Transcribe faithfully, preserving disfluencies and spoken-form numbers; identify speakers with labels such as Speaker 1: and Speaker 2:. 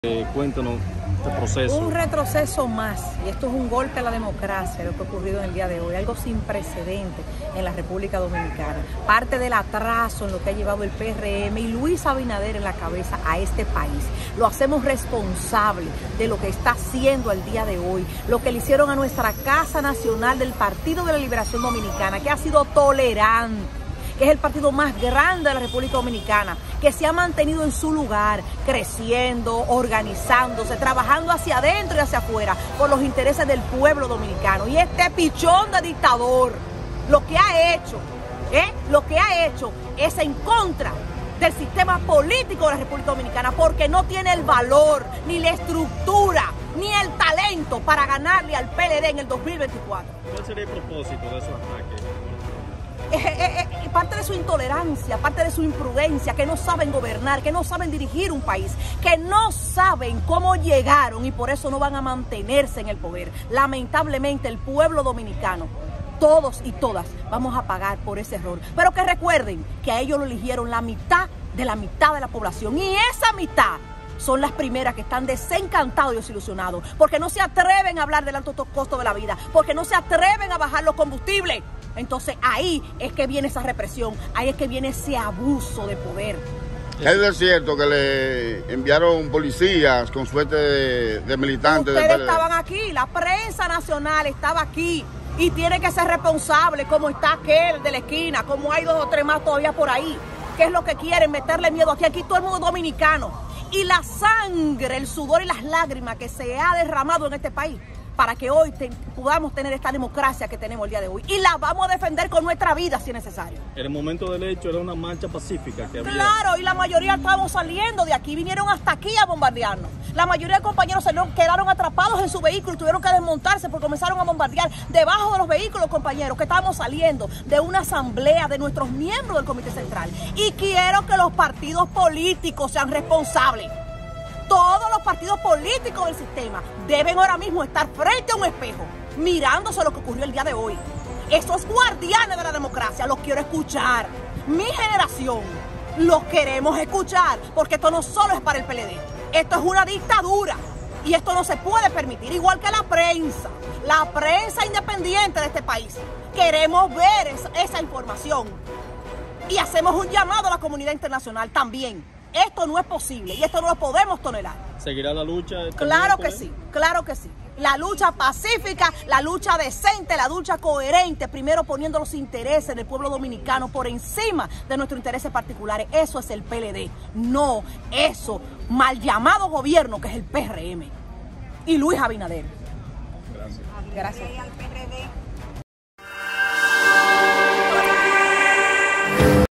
Speaker 1: Eh, cuéntanos este proceso.
Speaker 2: Un retroceso más, y esto es un golpe a la democracia, lo que ha ocurrido en el día de hoy, algo sin precedentes en la República Dominicana. Parte del atraso en lo que ha llevado el P R M y Luis Abinader en la cabeza a este país. Lo hacemos responsable de lo que está haciendo el día de hoy, lo que le hicieron a nuestra Casa Nacional del Partido de la Liberación Dominicana, que ha sido tolerante, que es el partido más grande de la República Dominicana, que se ha mantenido en su lugar, creciendo, organizándose, trabajando hacia adentro y hacia afuera por los intereses del pueblo dominicano. Y este pichón de dictador, lo que ha hecho, ¿eh? lo que ha hecho es en contra del sistema político de la República Dominicana, porque no tiene el valor, ni la estructura, ni el talento para ganarle al P L D en el dos mil veinticuatro.
Speaker 1: ¿Cuál sería el propósito de esos ataques?
Speaker 2: Eh, eh, eh, parte de su intolerancia, parte de su imprudencia, que no saben gobernar, que no saben dirigir un país, que no saben cómo llegaron y por eso no van a mantenerse en el poder. Lamentablemente el pueblo dominicano, todos y todas, vamos a pagar por ese error. Pero que recuerden que a ellos lo eligieron la mitad de la mitad de la población, y esa mitad son las primeras que están desencantados y desilusionados, porque no se atreven a hablar del alto costo de la vida, porque no se atreven a bajar los combustibles. Entonces ahí es que viene esa represión, ahí es que viene ese abuso de poder.
Speaker 3: Es de cierto que le enviaron policías con suerte de, de militantes.
Speaker 2: Ustedes
Speaker 3: de
Speaker 2: estaban aquí, la prensa nacional estaba aquí y tiene que ser responsable, como está aquel de la esquina, como hay dos o tres más todavía por ahí. ¿Qué es lo que quieren? Meterle miedo aquí, aquí todo el mundo es dominicano. Y la sangre, el sudor y las lágrimas que se ha derramado en este país para que hoy te, podamos tener esta democracia que tenemos el día de hoy. Y la vamos a defender con nuestra vida si es necesario.
Speaker 1: En el momento del hecho era una marcha pacífica que había.
Speaker 2: Claro, y la mayoría estábamos saliendo de aquí, vinieron hasta aquí a bombardearnos. La mayoría de compañeros se quedaron atrapados en su vehículo y tuvieron que desmontarse porque comenzaron a bombardear debajo de los vehículos, compañeros, que estábamos saliendo de una asamblea de nuestros miembros del Comité Central. Y quiero que los partidos políticos sean responsables. Todos los partidos políticos del sistema deben ahora mismo estar frente a un espejo, mirándose lo que ocurrió el día de hoy. Esos guardianes de la democracia los quiero escuchar. Mi generación los queremos escuchar, porque esto no solo es para el P L D. Esto es una dictadura y esto no se puede permitir, igual que la prensa, la prensa independiente de este país. Queremos ver esa, esa información y hacemos un llamado a la comunidad internacional también. Esto no es posible y esto no lo podemos tolerar.
Speaker 1: ¿Seguirá la lucha?
Speaker 2: Claro que sí, claro que sí. La lucha pacífica, la lucha decente, la lucha coherente, primero poniendo los intereses del pueblo dominicano por encima de nuestros intereses particulares. Eso es el P L D, no eso mal llamado gobierno que es el P R M y Luis Abinader.
Speaker 1: Gracias.
Speaker 2: Gracias.